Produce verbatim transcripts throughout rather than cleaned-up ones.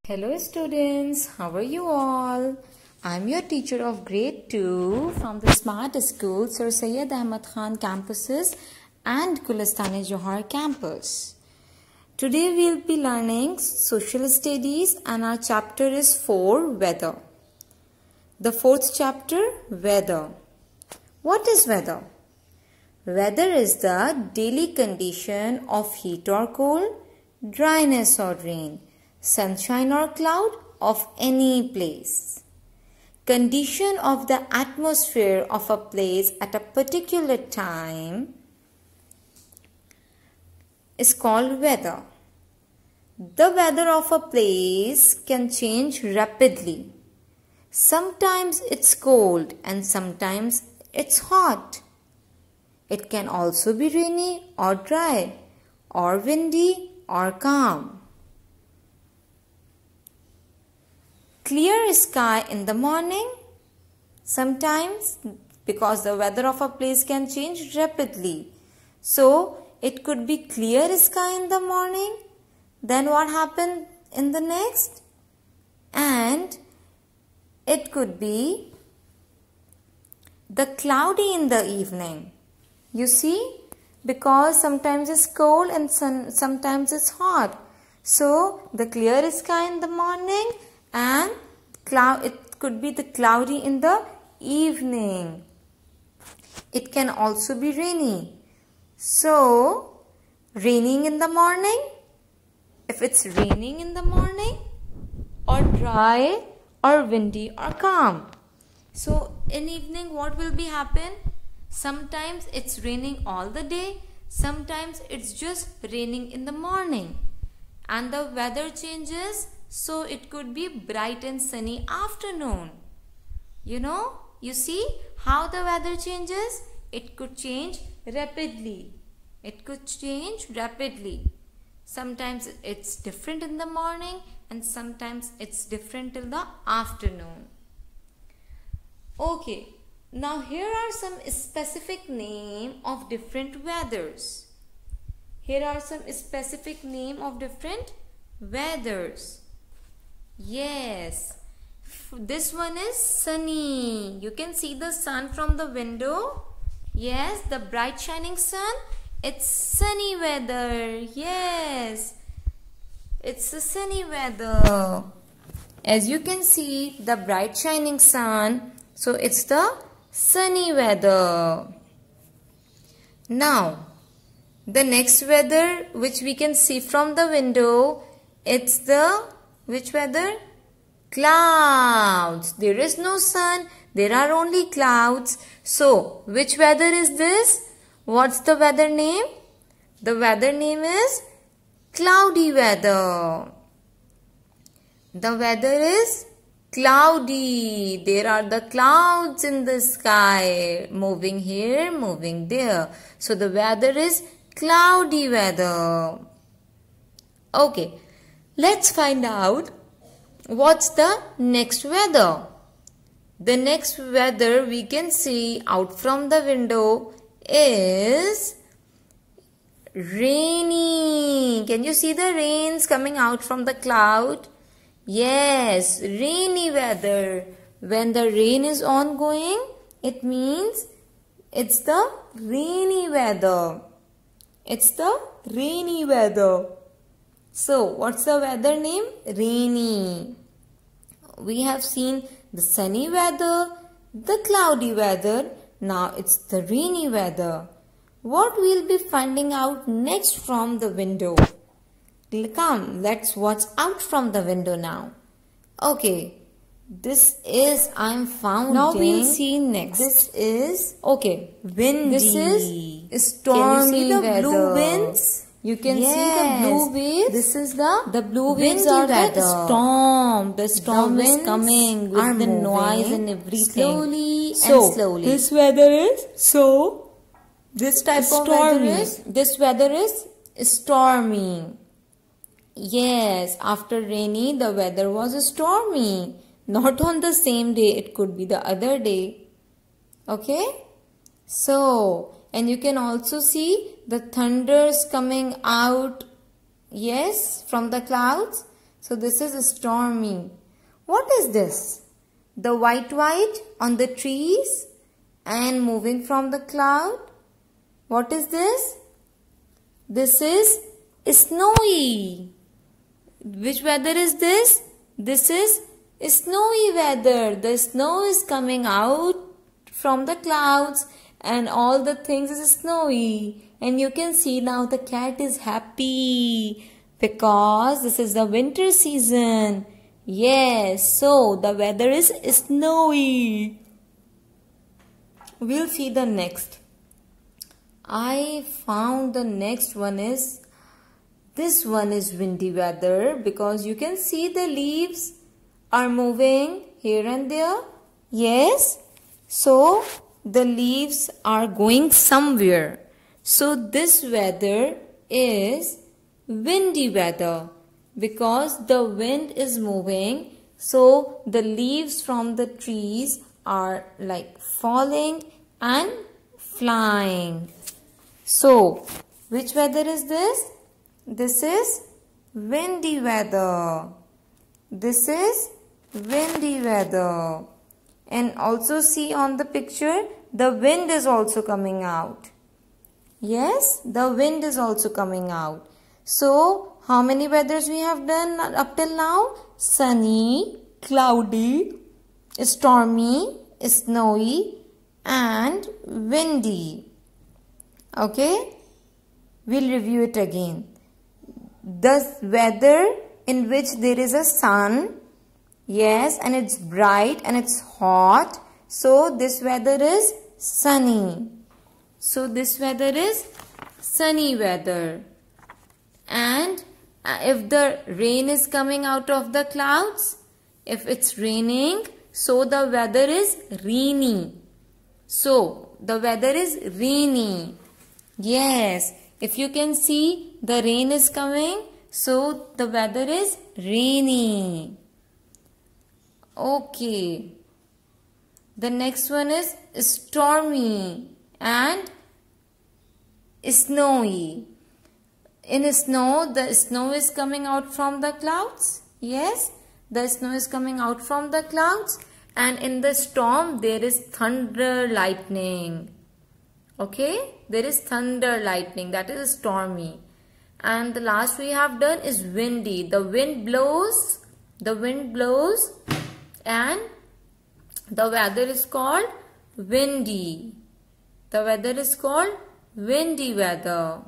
Hello students, how are you all? I'm your teacher of grade two from the Smart School Sir Syed Ahmad Khan campuses and Gulistani Johar campus. Today we'll be learning social studies and our chapter is four, weather. The fourth chapter, weather. What is weather? Weather is the daily condition of heat or cold, dryness or rain, sunshine or cloud of any place. Condition of the atmosphere of a place at a particular time is called weather. The weather of a place can change rapidly. Sometimes it's cold and sometimes it's hot. It can also be rainy or dry, or windy or calm. Clear sky in the morning. Sometimes, because the weather of a place can change rapidly. So, it could be clear sky in the morning. Then what happened in the next? And it could be the cloudy in the evening. You see, because sometimes it's cold and some, sometimes it's hot. So, the clear sky in the morning and cloud, it could be the cloudy in the evening. It can also be rainy. So, raining in the morning, if it's raining in the morning, or dry, or windy, or calm. So, in evening, what will be happen? Sometimes it's raining all the day. Sometimes it's just raining in the morning. And the weather changes. So it could be bright and sunny afternoon. You know, you see how the weather changes? It could change rapidly. It could change rapidly. Sometimes it's different in the morning and sometimes it's different till the afternoon. Okay, now here are some specific names of different weathers. Here are some specific names of different weathers. Yes, this one is sunny. You can see the sun from the window. Yes, the bright shining sun. It's sunny weather. Yes, it's a sunny weather. As you can see, the bright shining sun. So it's the sunny weather. Now, the next weather which we can see from the window, it's the which weather? Clouds. There is no sun. There are only clouds. So, which weather is this? What's the weather name? The weather name is cloudy weather. The weather is cloudy. There are the clouds in the sky. Moving here, moving there. So, the weather is cloudy weather. Okay. Let's find out what's the next weather. The next weather we can see out from the window is rainy. Can you see the rains coming out from the cloud? Yes, rainy weather. When the rain is ongoing, it means it's the rainy weather. It's the rainy weather. So, what's the weather name? Rainy. We have seen the sunny weather, the cloudy weather. Now, it's the rainy weather. What we'll be finding out next from the window? Come, let's watch out from the window now. Okay, this is, I'm founding. Now, we'll see next. This is, okay, windy. This is stormy. Can you see the weather? Blue winds? You can yes. see the blue waves. This is the the blue waves are weather. The storm. The storm the is coming with the noise and everything. Slowly so, and slowly. This weather is so. This type stormy. Of weather is this weather is stormy. Yes, after rainy, the weather was stormy. Not on the same day. It could be the other day. Okay. So. And you can also see the thunders coming out, yes, from the clouds. So this is stormy. What is this? The white white on the trees and moving from the cloud. What is this? This is snowy. Which weather is this? This is snowy weather. The snow is coming out from the clouds and all the things is snowy. And you can see now the cat is happy because this is the winter season. Yes, so the weather is snowy. We'll see the next. I found the next one is, this one is windy weather because you can see the leaves are moving here and there. Yes, so the leaves are going somewhere. So this weather is windy weather because the wind is moving. So the leaves from the trees are like falling and flying. So which weather is this? This is windy weather. This is windy weather. And also see on the picture, the wind is also coming out. Yes, the wind is also coming out. So how many weathers we have done up till now? Sunny, cloudy, stormy, snowy and windy. Okay, we'll review it again. The weather in which there is a sun, yes, and it's bright and it's hot. So this weather is sunny. So this weather is sunny weather. And if the rain is coming out of the clouds, if it's raining, so the weather is rainy. So the weather is rainy. Yes, if you can see the rain is coming, so the weather is rainy. Okay. The next one is stormy and snowy. In snow, the snow is coming out from the clouds. Yes, the snow is coming out from the clouds. And in the storm, there is thunder, lightning. Okay, there is thunder, lightning. That is stormy. And the last we have done is windy. The wind blows. The wind blows. And the weather is called windy. The weather is called windy weather.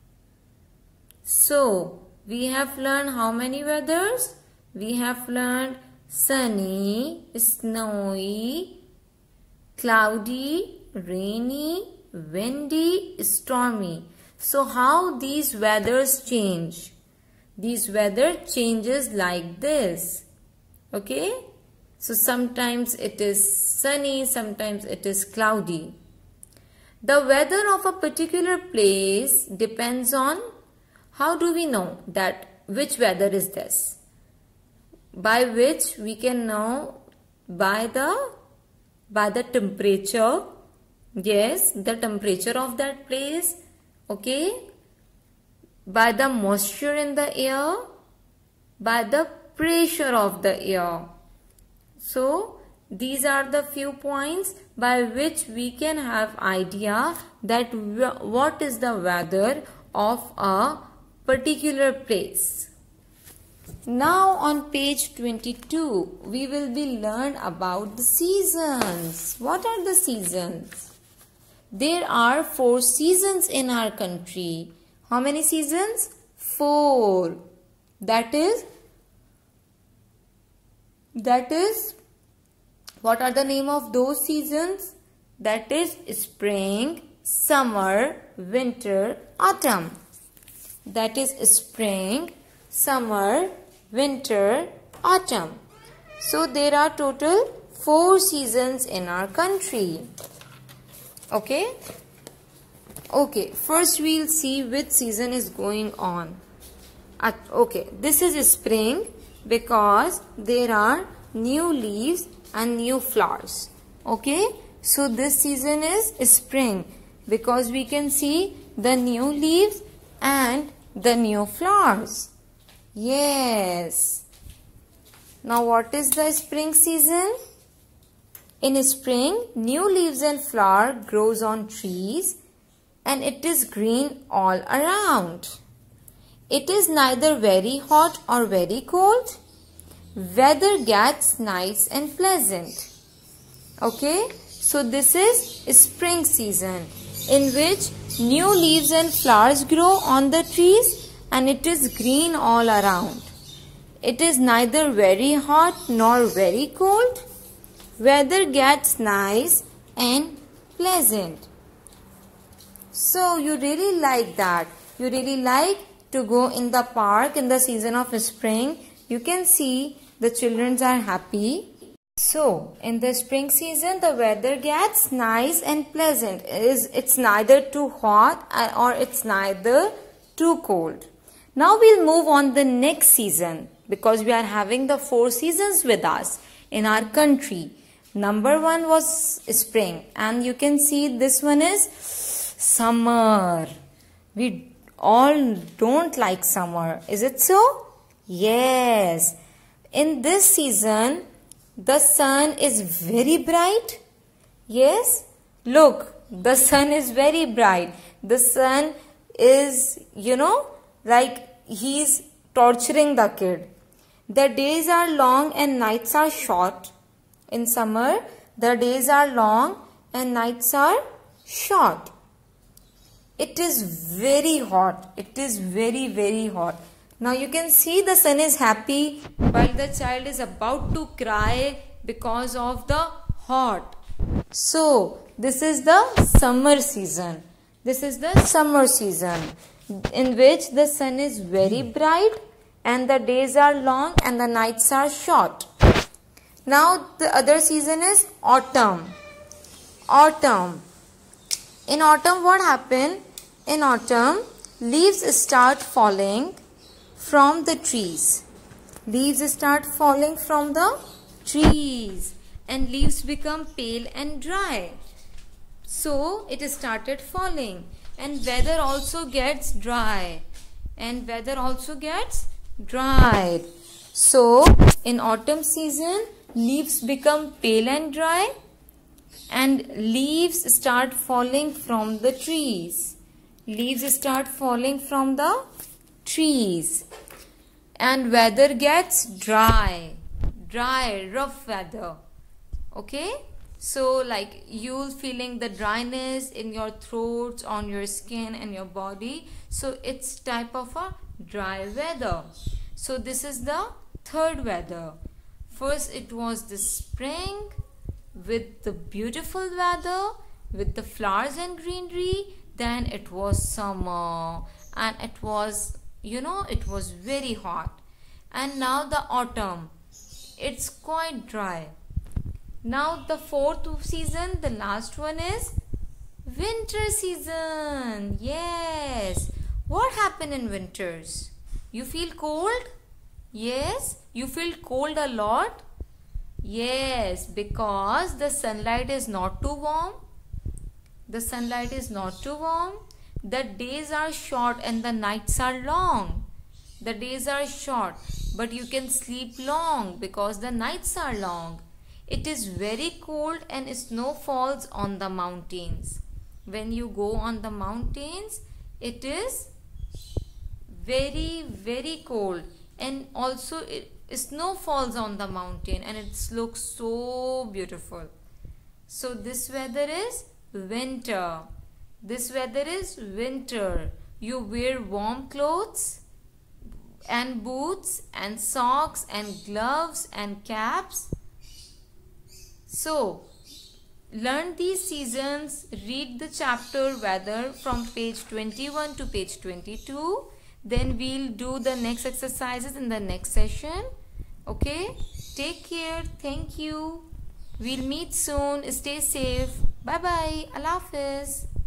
So, we have learned how many weathers? We have learned sunny, snowy, cloudy, rainy, windy, stormy. So, how these weathers change? These weather changes like this. Okay? So, sometimes it is sunny, sometimes it is cloudy. The weather of a particular place depends on, how do we know that which weather is this? By which we can know by the by the temperature. Yes, the temperature of that place. Okay. By the moisture in the air. By the pressure of the air. So these are the few points by which we can have idea that what is the weather of a particular place. Now on page twenty-two, we will be learn about the seasons. What are the seasons? There are four seasons in our country. How many seasons? Four. That is, that is, what are the name of those seasons? That is spring, summer, winter, autumn. That is spring, summer, winter, autumn. So there are total four seasons in our country. Okay? Okay, first we'll see which season is going on. Uh, okay, this is spring because there are new leaves and new flowers. Okay? So this season is spring because we can see the new leaves and the new flowers. Yes. Now what is the spring season? In spring, new leaves and flower grows on trees and it is green all around. It is neither very hot or very cold. Weather gets nice and pleasant. Okay, so this is spring season in which new leaves and flowers grow on the trees and it is green all around. It is neither very hot nor very cold. Weather gets nice and pleasant. So you really like that. You really like to go in the park in the season of spring. You can see the children are happy. So in the spring season the weather gets nice and pleasant. It is, it's neither too hot or it's neither too cold. Now we'll move on the next season because we are having the four seasons with us in our country. Number one was spring and you can see this one is summer. We all don't like summer. Is it so? Yes. In this season, the sun is very bright. Yes. Look, the sun is very bright. The sun is, you know, like he's torturing the kid. The days are long and nights are short. In summer, the days are long and nights are short. It is very hot. It is very, very hot. Now you can see the sun is happy while the child is about to cry because of the hot. So, this is the summer season. This is the summer season in which the sun is very bright and the days are long and the nights are short. Now the other season is autumn. Autumn. In autumn what happened? In autumn leaves start falling from the trees. Leaves start falling from the trees and leaves become pale and dry. So it started falling and weather also gets dry. And weather also gets dried. So in autumn season leaves become pale and dry and leaves start falling from the trees. Leaves start falling from the trees and weather gets dry. Dry, rough weather. Okay? So like you feeling the dryness in your throats, on your skin and your body. So it's type of a dry weather. So this is the third weather. First it was the spring with the beautiful weather, with the flowers and greenery. Then it was summer and it was, you know, it was very hot. And now the autumn. It's quite dry. Now the fourth season, the last one is winter season. Yes. What happened in winters? You feel cold? Yes. You feel cold a lot? Yes, because the sunlight is not too warm. The sunlight is not too warm. The days are short and the nights are long. The days are short, but you can sleep long because the nights are long. It is very cold and snow falls on the mountains. When you go on the mountains, it is very, very cold. And also it, snow falls on the mountain and it looks so beautiful. So this weather is winter. This weather is winter. You wear warm clothes and boots and socks and gloves and caps. So learn these seasons. Read the chapter weather from page twenty-one to page twenty-two. Then we'll do the next exercises in the next session. Okay, take care. Thank you. We'll meet soon. Stay safe. Bye bye. Allah Hafiz.